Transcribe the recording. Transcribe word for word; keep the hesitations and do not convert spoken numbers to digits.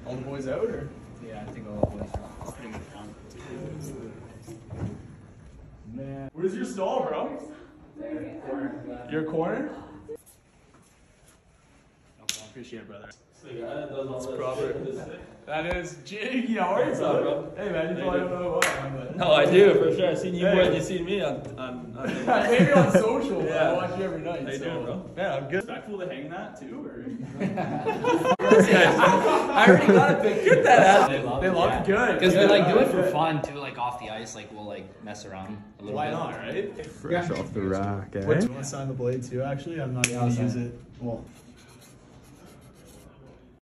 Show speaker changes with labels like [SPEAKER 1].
[SPEAKER 1] All the boys out, or?
[SPEAKER 2] Yeah, I think all the boys are pretty much done.
[SPEAKER 1] Man. Where's your stall, bro? Your corner? I appreciate it, brother.
[SPEAKER 3] So the guy that does all
[SPEAKER 1] It's
[SPEAKER 3] this
[SPEAKER 1] proper.
[SPEAKER 3] shit is sick.
[SPEAKER 1] That is Jiggy. How are you, bro? Hey, man, you probably don't know who I am, but.
[SPEAKER 3] No, I do for sure. I've seen you
[SPEAKER 1] Hey.
[SPEAKER 3] more than you've seen me on on. on
[SPEAKER 1] Maybe on social, but
[SPEAKER 3] Yeah.
[SPEAKER 1] I watch you every night.
[SPEAKER 3] How you
[SPEAKER 1] so.
[SPEAKER 3] doing, bro?
[SPEAKER 1] Man, I'm good. Respectful to hang that too, or?
[SPEAKER 2] I already got a picture.
[SPEAKER 3] Get that out.
[SPEAKER 2] They love
[SPEAKER 1] They
[SPEAKER 2] it,
[SPEAKER 1] love
[SPEAKER 2] yeah.
[SPEAKER 1] it good.
[SPEAKER 2] Because we
[SPEAKER 1] Yeah,
[SPEAKER 2] like do it
[SPEAKER 1] good.
[SPEAKER 2] for fun too, like off the ice, like we'll like mess around a little
[SPEAKER 1] Why
[SPEAKER 2] bit.
[SPEAKER 1] not, right?
[SPEAKER 4] Fresh off the rack, eh?
[SPEAKER 1] What, do you want to sign the blade too, actually? I'm not going to use it. Well,